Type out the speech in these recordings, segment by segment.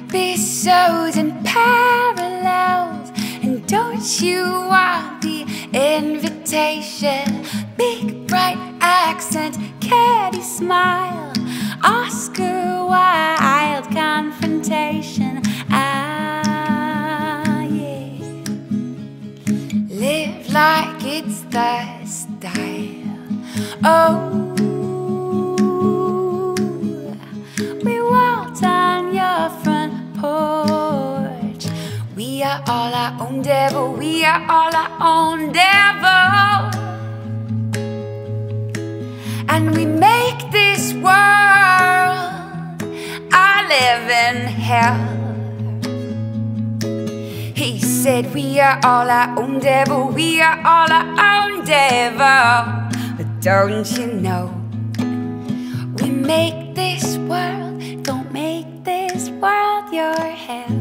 episodes and parallels. And don't you want the invitation? Big bright accent, catty smile, Oscar Wilde confrontation. Ah, yeah. Live like it's the style. Oh, we walked on your front porch. We are all our own devil. We are all our own devil. And we make this world our living hell. He said we are all our own devil. We are all our own devil. But don't you know, we make this world. Don't make this world your hell.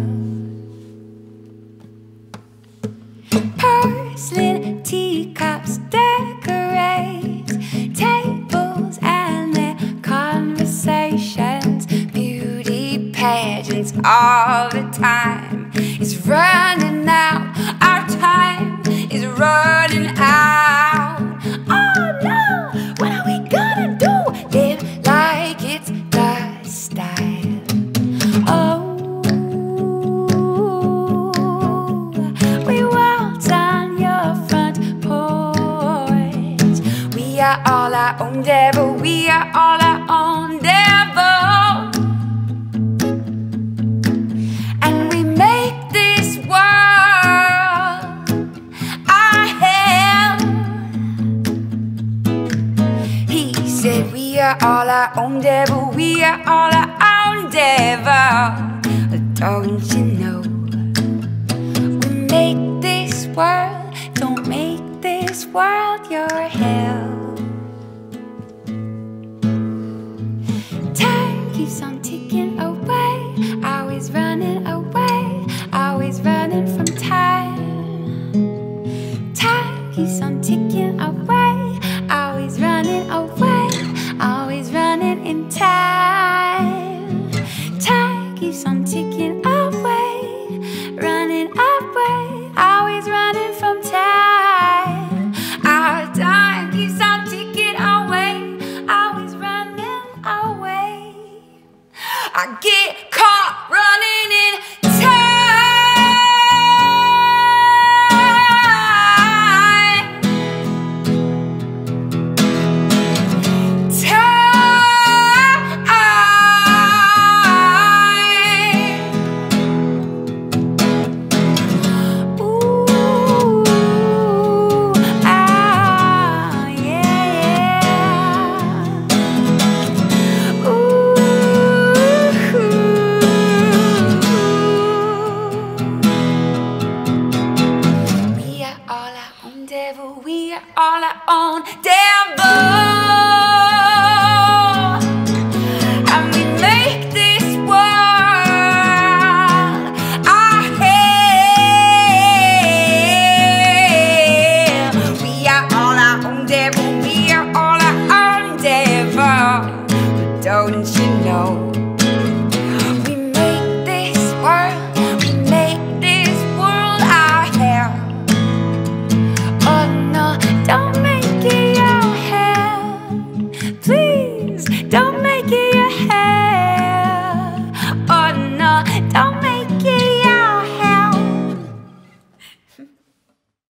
Porcelain teacups decorate tables and their conversations. Beauty pageants all the time. It's running out. Our time is running out. Oh no, what are we gonna do? Live like it's the style. Oh, we walked on your front porch. We are all our own devil. We are all our own devil. And we make this world our hell. He said we are all our own devil. We are all our own devil. But don't you know, we make this world. Don't make this world your hell. Time keeps on ticking away, always running away, always running from time. Time keeps on ticking away, always running away, always running in time. Time keeps on ticking away, running away, always running from time. Our time keeps on ticking away, always running away. I get